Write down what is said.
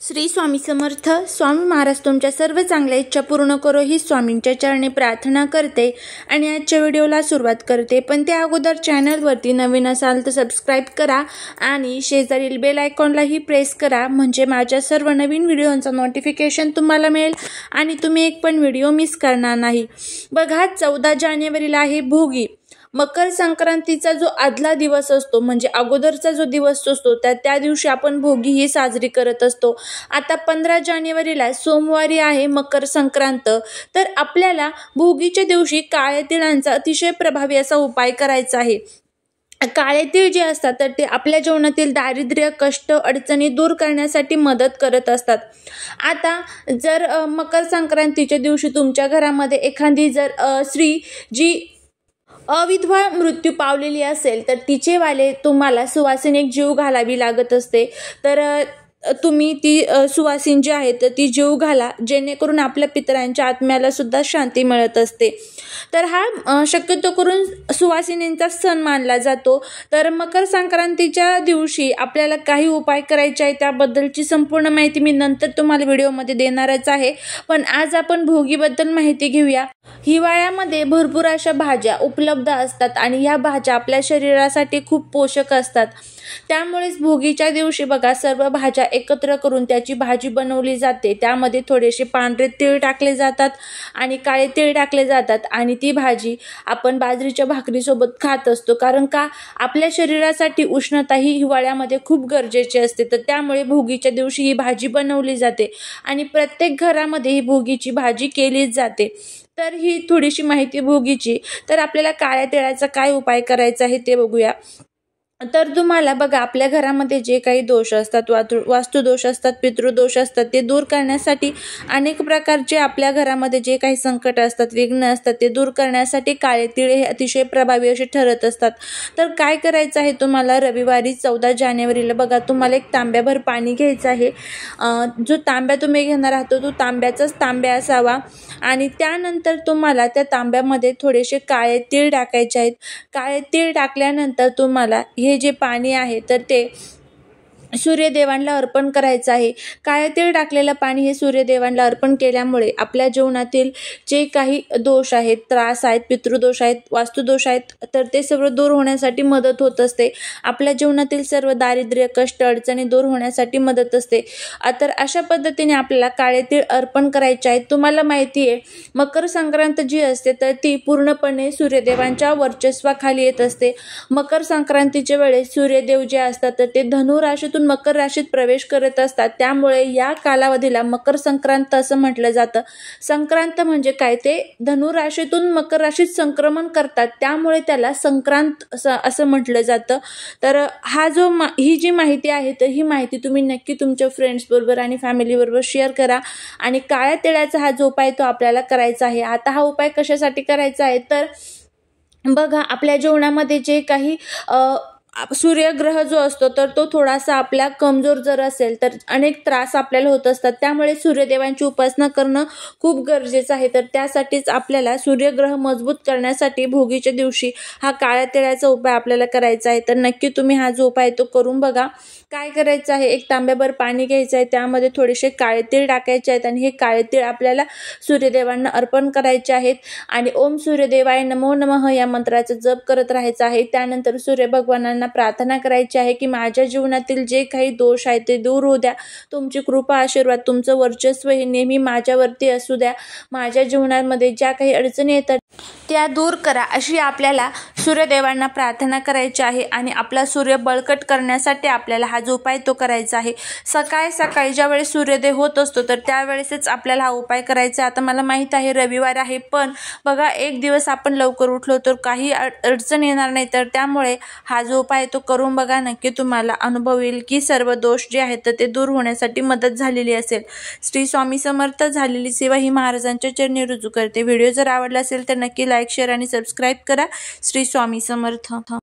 श्री स्वामी समर्थ. स्वामी महाराज तुमच्या सर्व चांगल्या इच्छा पूर्ण करो ही स्वामींच्या चरणी प्रार्थना करते आणि आजच्या व्हिडिओला सुरुवात करते. पण त्या अगोदर चॅनलवरती नवीन असाल तर सबस्क्राईब करा आणि शेजारील बेल आयकॉनलाही प्रेस करा, म्हणजे माझ्या सर्व नवीन व्हिडिओंचं नोटिफिकेशन तुम्हाला मिळेल आणि तुम्ही एक पण व्हिडिओ मिस करणार नाही. बघा, 14 जानेवारीला आहे भोगी. मकर संक्रांतीचा जो आदला दिवस असतो, म्हणजे अगोदरचा जो दिवस असतो त्या दिवशी आपण भोगी ही साजरी करत असतो. आता 15 जानेवारीला सोमवारी आहे मकर संक्रांत. तर आपल्याला भोगीच्या दिवशी काळ्या तिळांचा अतिशय प्रभावी असा उपाय करायचा आहे. काळे तीळ जे असतात तर ते आपल्या जीवनातील दारिद्र्य, कष्ट, अडचणी दूर करण्यासाठी मदत करत असतात. आता जर मकर संक्रांतीच्या दिवशी तुमच्या घरामध्ये एखादी जर स्त्री जी अविधवा मृत्यू पावलेली असेल तर तिचेवाले तुम्हाला सुवासिनी एक जीव घालावी लागत असते. तर तुम्ही ती सुवासिनी जी आहे तर ती जीव घाला, जेणेकरून आपल्या पितरांच्या आत्म्याला सुद्धा शांती मिळत असते. तर हा शक्यतो करून सुवासिनींचा सण मानला जातो. तर मकर संक्रांतीच्या दिवशी आपल्याला काही उपाय करायचे आहे, त्याबद्दलची संपूर्ण माहिती मी नंतर तुम्हाला व्हिडिओमध्ये देणारच आहे. पण आज आपण भोगीबद्दल माहिती घेऊया. हिवाळ्यामध्ये भरपूर अशा भाज्या उपलब्ध असतात आणि ह्या भाज्या आपल्या शरीरासाठी खूप पोषक असतात. त्यामुळेच भोगीच्या दिवशी बघा, सर्व भाज्या एकत्र करून त्याची भाजी बनवली जाते. त्यामध्ये थोडेसे पांढरे तीळ टाकले जातात आणि काळे तीळ टाकले जातात आणि ती भाजी आपण बाजरीच्या भाकरीसोबत खात असतो. कारण का, आपल्या शरीरासाठी उष्णता ही हिवाळ्यामध्ये खूप गरजेची असते. तर त्यामुळे भोगीच्या दिवशी ही भाजी बनवली जाते आणि प्रत्येक घरामध्ये ही भोगीची भाजी केलीच जाते. तर ही थोडीशी माहिती भोगीची. तर आपल्याला काळ्या तिळाचा काय उपाय करायचा आहे ते बघूया. तर तुम्हाला बघा, आपल्या घरामध्ये जे काही दोष असतात, वास्तुदोष असतात, पितृदोष असतात, ते दूर करण्यासाठी अनेक प्रकारचे आपल्या घरामध्ये जे काही संकट असतात, विघ्न असतात, ते दूर करण्यासाठी काळे तीळ हे अतिशय प्रभावी असे ठरत असतात. तर काय करायचं आहे तुम्हाला, रविवारी 14 जानेवारीला बघा, तुम्हाला एक तांब्याभर पाणी घ्यायचं आहे. जो तांब्या तुम्ही घेणार आहात तो तांब्याचाच तांब्या असावा आणि त्यानंतर तुम्हाला त्या तांब्यामध्ये थोडेसे काळे तीळ टाकायचे आहेत. काळे तीळ टाकल्यानंतर तुम्हाला हे जे पाणी आहे तर ते सूर्यदेवांना अर्पण करायचं आहे. काळे तीळ टाकलेलं पाणी हे सूर्यदेवांना अर्पण केल्यामुळे आपल्या जीवनातील जे काही दोष आहेत, त्रास आहेत, पितृदोष आहेत, वास्तुदोष आहेत, तर ते सर्व दूर होण्यासाठी मदत होत असते. आपल्या जीवनातील सर्व दारिद्र्य, कष्ट, अडचणी दूर होण्यासाठी मदत असते. तर अशा पद्धतीने आपल्याला काळे तीळ अर्पण करायचे आहेत. तुम्हाला माहिती आहे, मकर संक्रांत जी असते तर ती पूर्णपणे सूर्यदेवांच्या वर्चस्वाखाली येत असते. मकर संक्रांतीच्या वेळेस सूर्यदेव जे असतात तर ते धनु राशीतून मकर राशीत प्रवेश करत असतात. त्यामुळे या कालावधीला मकर संक्रांत असं म्हटलं जातं. संक्रांत म्हणजे काय, ते धनु राशीतून मकर राशीत संक्रमण करतात, त्यामुळे त्याला संक्रांत असं म्हटलं जातं. तर ही जी माहिती आहे तर ही माहिती तुम्ही नक्की तुमच्या फ्रेंड्स बरोबर आणि फॅमिली बरोबर शेअर करा. आणि काळ्या तिळाचा हा जो उपाय तो आपल्याला करायचा आहे. आता हा उपाय कशासाठी करायचा आहे, तर बघा, आपल्या जीवनामध्ये जे काही सूर्यग्रह जो असतो तर तो थोडासा आपला कमजोर जर असेल तर अनेक त्रास आपल्याला होत असतात. त्यामुळे सूर्यदेवांची उपासना करणं खूप गरजेचं आहे. तर त्यासाठीच आपल्याला सूर्यग्रह मजबूत करण्यासाठी भोगीच्या दिवशी हा काळ्या तिळाचा उपाय आपल्याला करायचा आहे. तर नक्की तुम्ही हा जो उपाय तो करून बघा. काय करायचं आहे, एक तांब्याभर पाणी घ्यायचं आहे, त्यामध्ये थोडेसे काळे तीळ टाकायचे आहेत आणि हे काळे तीळ आपल्याला सूर्यदेवांना अर्पण करायचे आहेत. आणि ओम सूर्यदेवाय नमो नमः या मंत्राचा जप करत राहायचा आहे. त्यानंतर सूर्य भगवानांना प्रार्थना करायची आहे की माझ्या जीवनातील जे काही दोष आहेत ते दूर होऊ द्या. तुमची कृपा, आशीर्वाद, तुमचं वर्चस्व हे नेहमी माझ्यावरती असू द्या. माझ्या जीवनामध्ये ज्या काही अडचणी येतात त्या दूर करा, अशी आपल्याला सूर्यदेवांना प्रार्थना करायची आहे. आणि आपला सूर्य बळकट करण्यासाठी आपल्याला हा जो उपाय तो करायचा आहे. सकाळी ज्यावेळेस सूर्योदय होत असतो तर त्यावेळेसच आपल्याला हा उपाय करायचा. आता मला माहीत आहे रविवार आहे, पण बघा, एक दिवस आपण लवकर उठलो तर काही अडचण येणार नाही. तर त्यामुळे हा जो उपाय तो करून बघा. नक्की तुम्हाला अनुभव येईल की सर्व दोष जे आहेत तर ते दूर होण्यासाठी मदत झालेली असेल. श्री स्वामी समर्थ. झालेली सेवा ही महाराजांच्या चरणी रुजू करते. व्हिडिओ जर आवडला असेल तर नक्की लाईक, शेअर आणि सबस्क्राईब करा. श्री स्वामी समर्थ.